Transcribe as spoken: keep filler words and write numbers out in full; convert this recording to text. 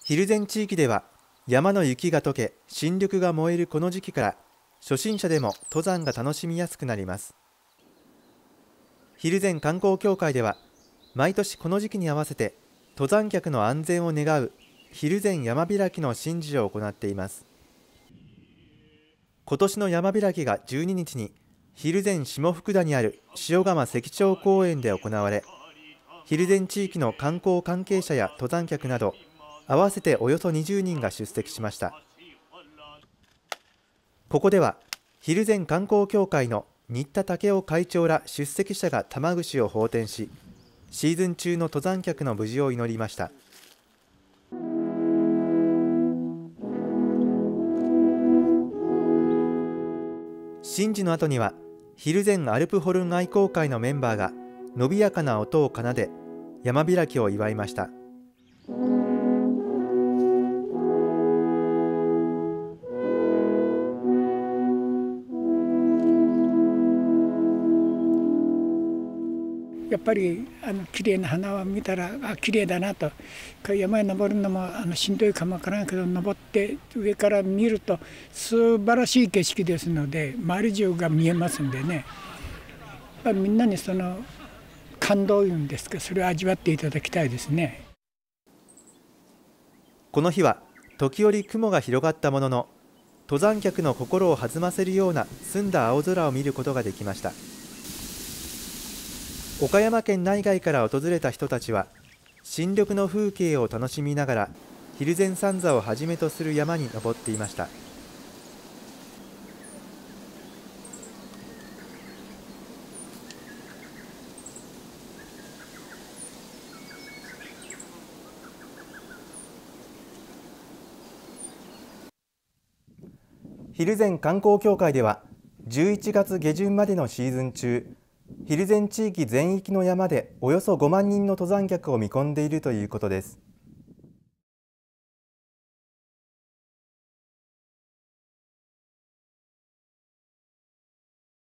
蒜山地域では山の雪が溶け新緑が燃えるこの時期から初心者でも登山が楽しみやすくなります。蒜山観光協会では毎年この時期に合わせて登山客の安全を願う蒜山山開きの神事を行っています。今年の山開きがじゅうににちに蒜山下福田にある塩釜石町公園で行われ、蒜山地域の観光関係者や登山客など合わせておよそにじゅうにんが出席しました。ここでは蒜山観光協会の新田武雄会長ら出席者が玉串を奉天し、シーズン中の登山客の無事を祈りました。神事の後には蒜山アルプホルン愛好会のメンバーが伸びやかな音を奏で山開きを祝いました。 やっぱりあの綺麗な花を見たらあ綺麗だなと、山へ登るのもあのしんどいかもわからんけど、登って上から見ると素晴らしい景色ですので、周り中が見えますんでね、やっぱりみんなにその感動いうんですか、それを味わっていただきたいですね。 この日は時折雲が広がったものの、登山客の心を弾ませるような澄んだ青空を見ることができました。岡山県内外から訪れた人たちは新緑の風景を楽しみながら蒜山三座をはじめとする山に登っていました。蒜山観光協会ではじゅういちがつげじゅんまでのシーズン中、蒜山地域全域の山でおよそごまんにんの登山客を見込んでいるということです。